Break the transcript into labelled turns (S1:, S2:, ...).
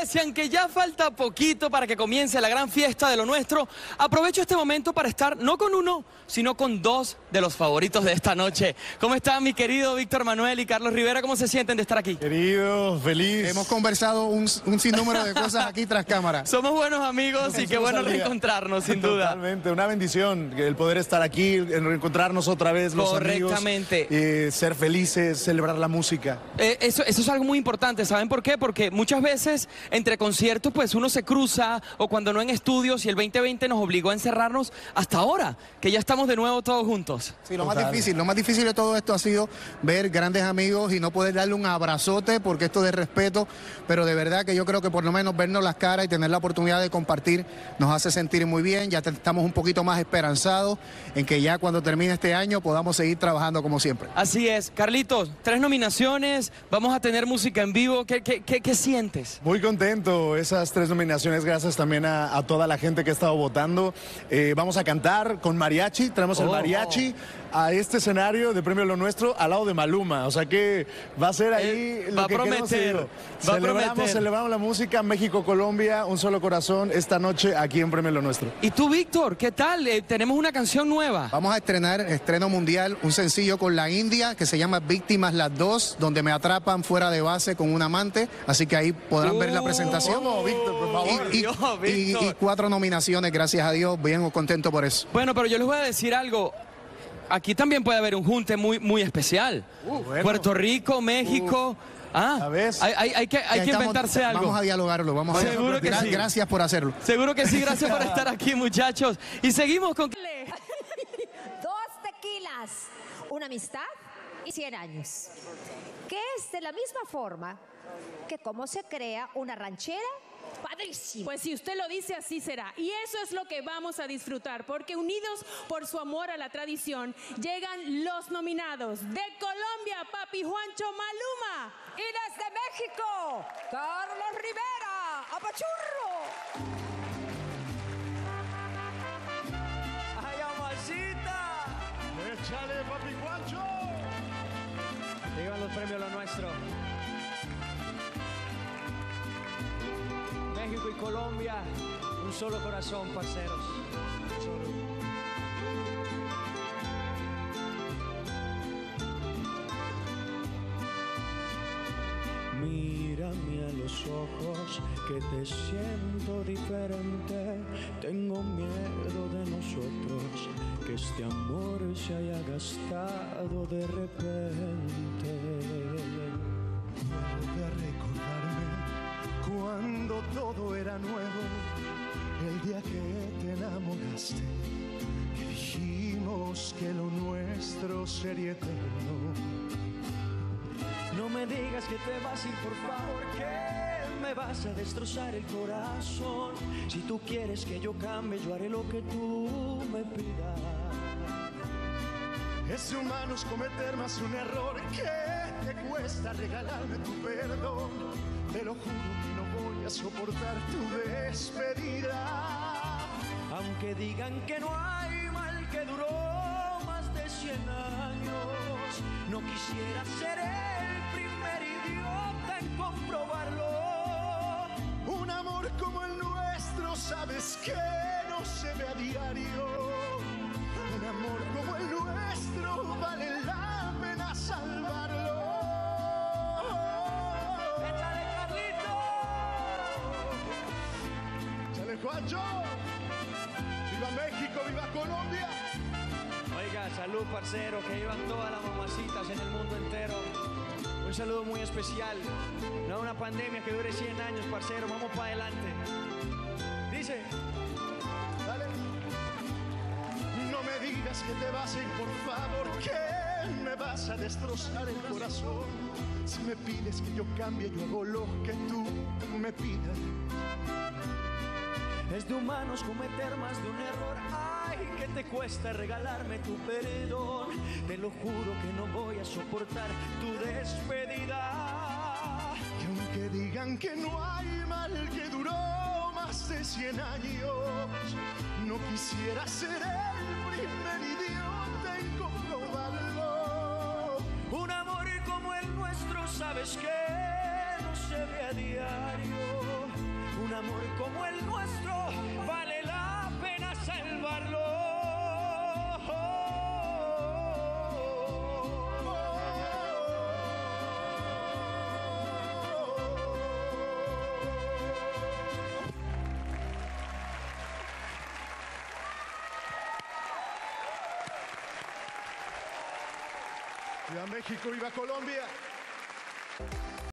S1: y aunque ya falta poquito para que comience la gran fiesta de lo nuestro, aprovecho este momento para estar no con uno, sino con dos de los favoritos de esta noche. ¿Cómo están, mi querido Víctor Manuel y Carlos Rivera? ¿Cómo se sienten de estar aquí?
S2: Querido, feliz.
S3: Hemos conversado un sinnúmero de cosas aquí tras cámara.
S1: Somos buenos amigos y qué bueno reencontrarnos, sin duda.
S2: Totalmente, una bendición el poder estar aquí, reencontrarnos otra vez los amigos.
S1: Correctamente.
S2: Ser felices, celebrar la música.
S1: Eso es algo muy importante, ¿saben por qué? Porque muchas veces entre conciertos pues uno se cruza, o cuando no en estudios, y el 2020 nos obligó a encerrarnos hasta ahora, que ya estamos de nuevo todos juntos.
S3: Sí, lo más difícil de todo esto ha sido ver grandes amigos y no poder darle un abrazote, porque esto de respeto, pero de verdad que yo creo que por lo menos vernos las caras y tener la oportunidad de compartir nos hace sentir muy bien. Ya estamos un poquito más esperanzados en que ya cuando termine este año podamos seguir trabajando como siempre.
S1: Así es. Carlitos, 3 nominaciones, vamos a tener música en vivo. ¿Qué sientes?
S2: Muy contento, esas 3 nominaciones, gracias también a toda la gente que ha estado votando. Vamos a cantar con mariachi, traemos el mariachi a este escenario de Premio Lo Nuestro al lado de Maluma, o sea que va a ser ahí lo que
S1: prometer,
S2: celebramos la música, México, Colombia, un solo corazón, esta noche aquí en Premio Lo Nuestro.
S1: ¿Y tú, Víctor, qué tal? Tenemos una canción nueva.
S3: Vamos a estrenar, estreno mundial, un sencillo con la India que se llama Víctimas las Dos, donde me atrapan fuera de base con un amante, así que ahí podrán ver la presentación.
S2: ¿Cómo, Víctor, por favor?
S3: Y 4 nominaciones, gracias a Dios, bien contento por eso.
S1: Bueno, pero yo les voy a decir algo. Aquí también puede haber un junte muy especial.
S2: Bueno.
S1: Puerto Rico, México. Hay que inventarse algo.
S3: Vamos a dialogarlo,
S1: Seguro que sí.
S3: Gracias por hacerlo.
S1: Seguro que sí, gracias por estar aquí, muchachos. Y seguimos con...
S4: 2 tequilas, una amistad y 100 años. Que es de la misma forma que cómo se crea una ranchera. Padrísimo.
S5: Pues si usted lo dice, así será. Y eso es lo que vamos a disfrutar, porque unidos por su amor a la tradición, llegan los nominados. De Colombia, Papi Juancho, Maluma.
S4: Y desde México, Carlos Rivera, Apachurro.
S6: ¡Ay, amasita!
S2: ¡Échale, Papi Juancho!
S6: Llegan los premios Lo Nuestro. México y Colombia, un solo corazón, parceros. Mírame a los ojos, que te siento diferente. Tengo miedo de nosotros, que este amor se haya gastado de repente.
S7: Vuelve a recordarme cuando todo era nuevo, el día que te enamoraste, que dijimos que lo nuestro sería eterno.
S6: No me digas que te vas a ir, por favor, que me vas a destrozar el corazón. Si tú quieres que yo cambie, yo haré lo que tú me pidas.
S7: Es de humanos cometer más un error, que te cuesta regalarme tu perdón. Te lo juro que no voy a soportar tu despedida.
S6: Aunque digan que no hay mal que duró más de 100 años, no quisiera ser el primer idiota en comprobarlo.
S7: Un amor como el nuestro, sabes que no se ve a diario. Un amor como el nuestro, vale la pena salvarlo.
S6: ¡Échale, Carlito!
S7: ¡Échale, Juancho! ¡Viva México, viva Colombia!
S6: Oiga, salud, parcero, que iban todas las mamacitas en el mundo entero. Un saludo muy especial. No una pandemia que dure 100 años, parcero. Vamos para adelante. Dice...
S7: Dale. No me digas que te vas a ir, por favor, que me vas a destrozar el corazón. Si me pides que yo cambie, yo hago lo que tú me pidas.
S6: Es de humanos cometer más de un error. Ay, que te cuesta regalarme tu perdón. Te lo juro que no voy a soportar tu despedida.
S7: Y aunque digan que no hay mal que duró más de 100 años, no quisiera ser el primer idiota en comprobarlo.
S6: Un amor como el nuestro, sabes que no se ve a diario.
S7: Viva México, viva Colombia.